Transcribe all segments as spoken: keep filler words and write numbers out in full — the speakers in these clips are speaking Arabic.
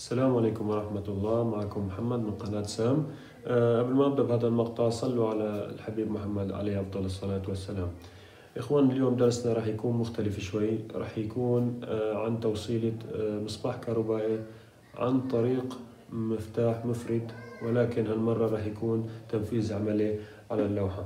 السلام عليكم ورحمة الله. معكم محمد من قناة سام. أه قبل ما أبدأ بهذا المقطع صلوا على الحبيب محمد عليه أفضل الصلاة والسلام. إخوان، اليوم درسنا راح يكون مختلف شوي، راح يكون أه عن توصيلة أه مصباح كهربائي عن طريق مفتاح مفرد، ولكن هالمرة راح يكون تنفيذ عملي على اللوحة.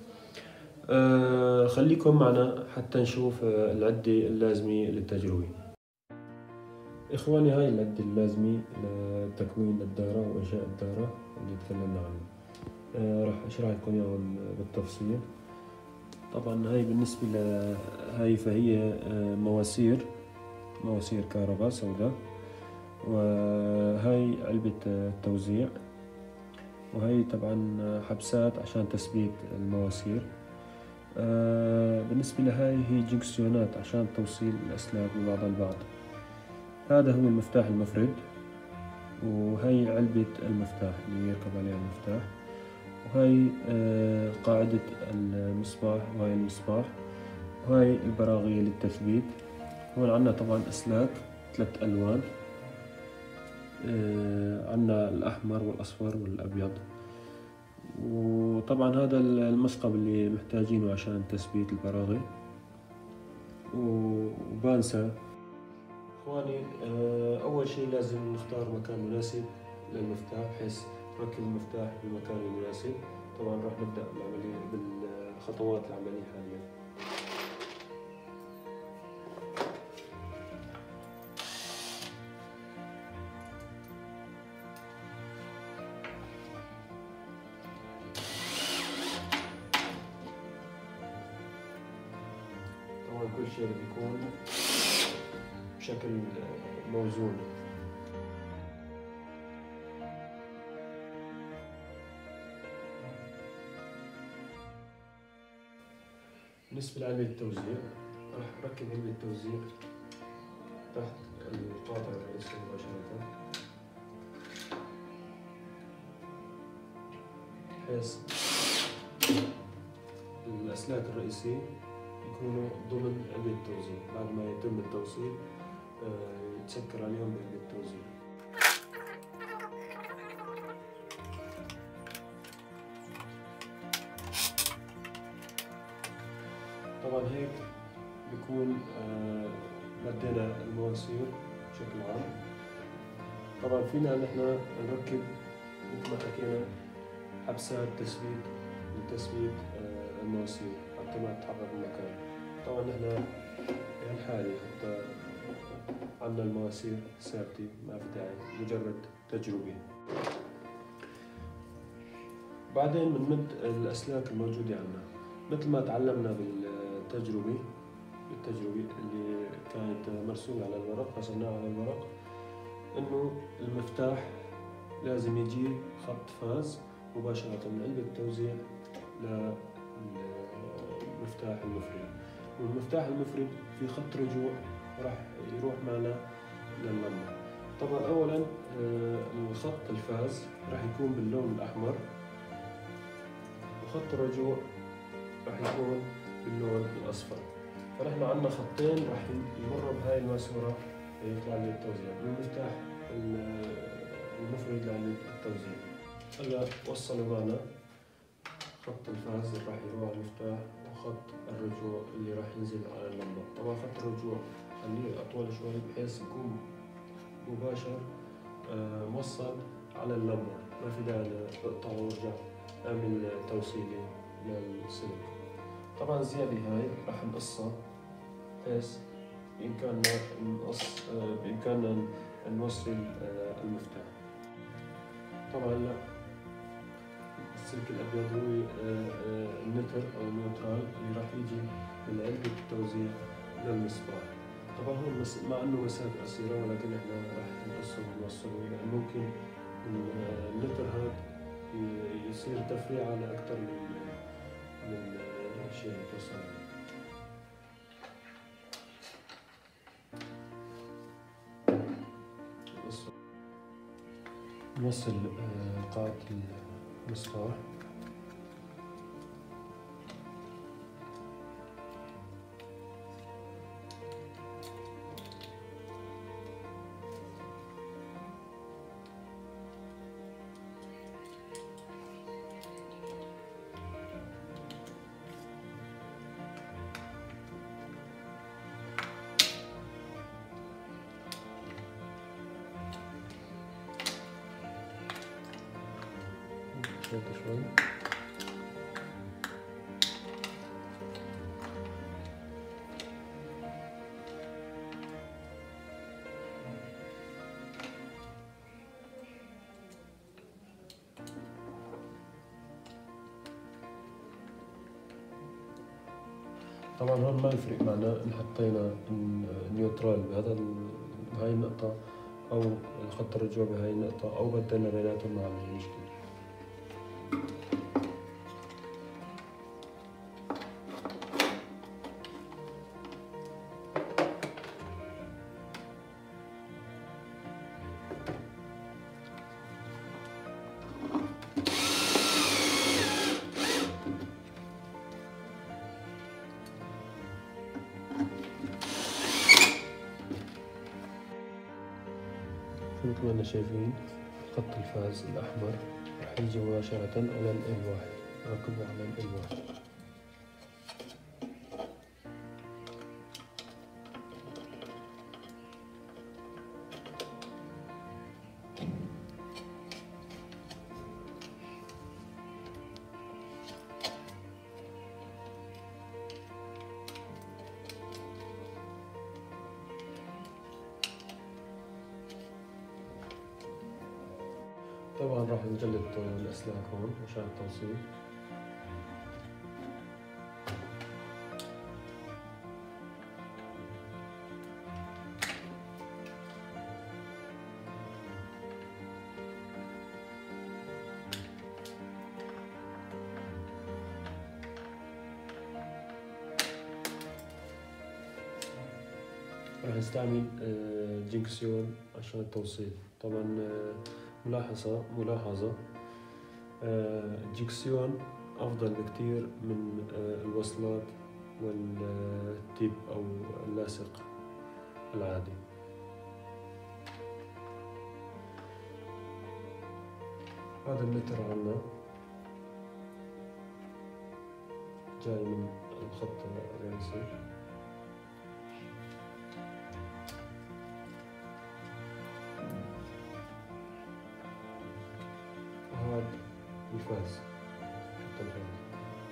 أه خليكم معنا حتى نشوف أه العدة اللازمة للتجربة. إخواني، هاي العدة اللازمة لتكوين الدارة وإنشاء الدارة اللي تكلمنا عنها. آه راح أشرح لكم إياهم بالتفصيل. طبعا هاي بالنسبة لهاي فهي آه مواسير مواسير كهرباء سوداء، وهاي علبة التوزيع، وهي طبعا حبسات عشان تثبيت المواسير. آه بالنسبة لهاي هي جنكسيونات عشان توصيل الأسلاك ببعضها البعض. هذا هو المفتاح المفرد، وهي علبة المفتاح اللي يركب عليها المفتاح، وهي آه قاعدة المصباح، وهي المصباح، وهي البراغية للتثبيت. هون عنا طبعا أسلاك ثلاث ألوان، آه عنا الأحمر والأصفر والأبيض. وطبعا هذا المثقب اللي محتاجينه عشان تثبيت البراغي. وبانسى إخواني، أول شيء لازم نختار مكان مناسب للمفتاح بحيث نركب المفتاح بالمكان المناسب. طبعا راح نبدأ العملية بالخطوات العملية حاليا. طبعا كل شيء بيكون بشكل موزون. بالنسبة لعلبة التوزيع، راح أركب علبة التوزيع تحت القاطع الرئيسي مباشرة، بحيث الأسلاك الرئيسية يكونوا ضمن علبة التوزيع. بعد ما يتم التوصيل يتسكر عليهم بعلبة التوزيع. طبعا هيك بيكون مدينا المواسير بشكل عام. طبعا فينا نحن نركب مثل ما حكينا حبسات تثبيت لتثبيت المواسير حتى ما تتحرك من مكان. طبعا نحن بهالحالة حتى عنا المواسير ثابتة، ما في داعي، مجرد تجربة. بعدين بنمد الأسلاك الموجودة عنا مثل ما تعلمنا بالتجربة بالتجربة اللي كانت مرسومة على الورق، رسمناها على الورق، إنه المفتاح لازم يجي خط فاز مباشرة من علبة التوزيع للمفتاح المفرد. والمفتاح المفرد في خط رجوع راح يروح معنا لللمبة. طبعا أولا الخط الفاز راح يكون باللون الأحمر، وخط الرجوع راح يكون باللون الأصفر. فنحن عندنا خطين راح يمروا بهاي الماسورة يطلع لي التوزيع من المفتاح المفرد لعلبة التوزيع. هلا وصلوا معنا خط الفاز اللي راح يروح على المفتاح، وخط الرجوع اللي راح ينزل على اللمبة. طبعا خط الرجوع خليه أطول شوي بحيث يكون مباشر آه موصل على اللمبة، ما في داعي نقطعه ونرجع نعمل توصيلة للسلك. طبعا الزيادة هاي راح نقصها بحيث بإمكاننا نقص آه بإمكاننا نوصل آه المفتاح. طبعا لا، السلك الأبيض هو النتر أو النيوترال اللي راح يجي من علبة التوزيع للمصباح. طبعا هو مع إنه مسافة قصيرة، ولكن إحنا راح نقصه ونوصله، يعني ممكن النتر هذا يصير تفريع على أكثر من من شيء توصل. نوصل قاعدة المصباح. هيك شوي. طبعا هون ما يفرق معنا إن حطينا نيوترال بهذا بهاي النقطة أو خط الرجوع بهاي النقطة أو بدلنا بيناتهم، ما عندنا مشكلة. مثل ما احنا شايفين خط الفاز الأحمر رح يجي مباشرة على ال إل واحد، راكبه على ال إل واحد. طبعا راح نجلد الأسلاك هون عشان التوصيل. راح نستعمل جنكسيون عشان التوصيل. طبعا ملاحظة ملاحظة الجنكسيون أفضل بكتير من الوصلات والتيب أو اللاصق العادي. هذا المتر عنا جاي من الخط الرئيسي. وهذا الفاز خط الفاز.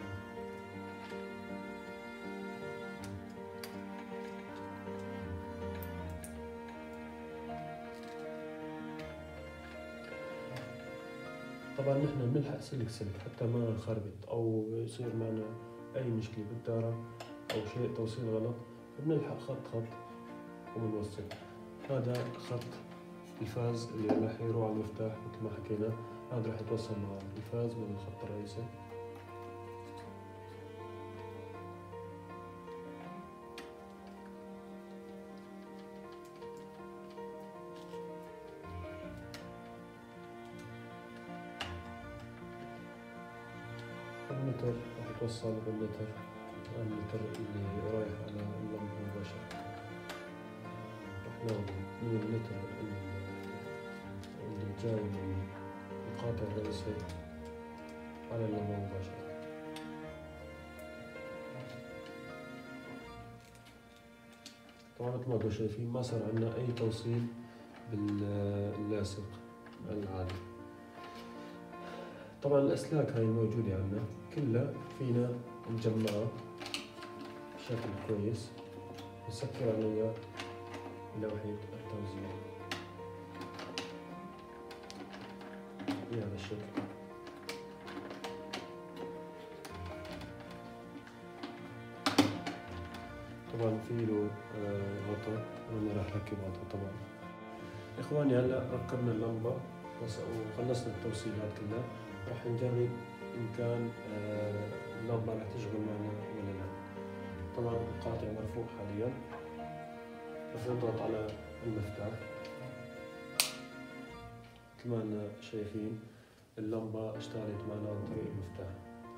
طبعا نحن بنلحق سلك سلك حتى ما نخربط او يصير معنا اي مشكله بالدارة او شيء توصيل غلط، بنلحق خط خط وبنوصل. هذا خط الفاز اللي راح يروح على المفتاح مثل ما حكينا، هذا راح يتوصل مع الفاز من الخط الرئيسي. المتر راح يتوصل بالمتر، المتر اللي رايح على اللمبة مباشرة. راح ناخذ من المتر اللي جاي من القاطع الرئيسي على اللمبة مباشرة. طبعا مثل ما انتم شايفين ما صار عندنا أي توصيل باللاصق العادي. طبعا الأسلاك هاي موجودة عندنا كلها فينا نجمعها بشكل كويس، نسكر عليها لوحة التوزيع بهذا الشكل. طبعا في له غطاء، أنا راح أركب غطاء. طبعا إخواني هلا ركبنا اللمبة وخلصنا التوصيلات كلها، راح نجرب إن كان اللمبة راح تشغل معنا ولا لا. طبعا القاطع مرفوع حاليا، راح نضغط على المفتاح مثل ما أننا شايفين اللمبة اشتغلت معنا عن طريق المفتاح.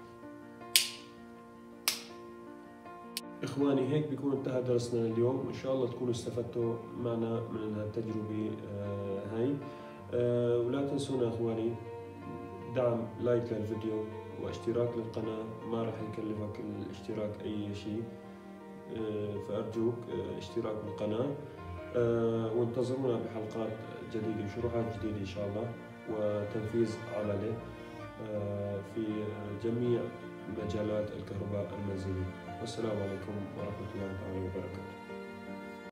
إخواني هيك بيكون انتهى درسنا اليوم، إن شاء الله تكونوا استفدتوا معنا من التجربة هاي. ولا تنسونا إخواني دعم لايك للفيديو واشتراك للقناة، ما راح يكلفك الاشتراك أي شيء، فأرجوك اشتراك بالقناة. وانتظرونا بحلقات جديدة وشروحات جديدة إن شاء الله وتنفيذ عملي. آه، في جميع مجالات الكهرباء المنزلية. والسلام عليكم ورحمة الله تعالى وبركاته.